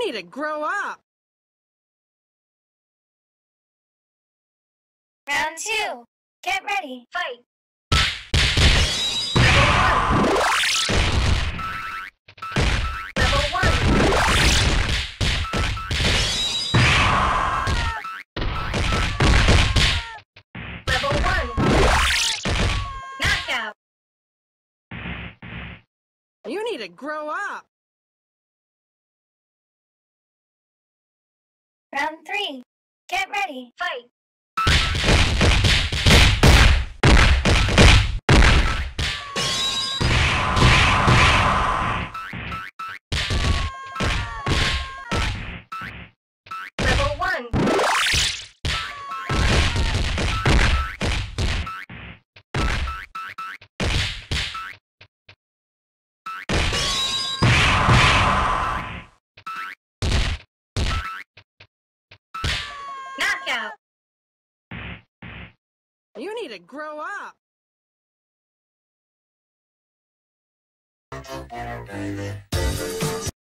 need to grow up. Round 2. Get ready. Fight. Level 1. Level 1. Knockout. You need to grow up. Round 3. Get ready. Fight. Level 1. Knockout. You need to grow up.